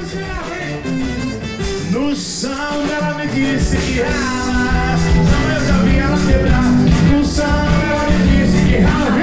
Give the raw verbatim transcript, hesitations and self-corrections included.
No chão ela me disse que rala. No chão eu já vi ela quebrar. No chão ela me disse que rala.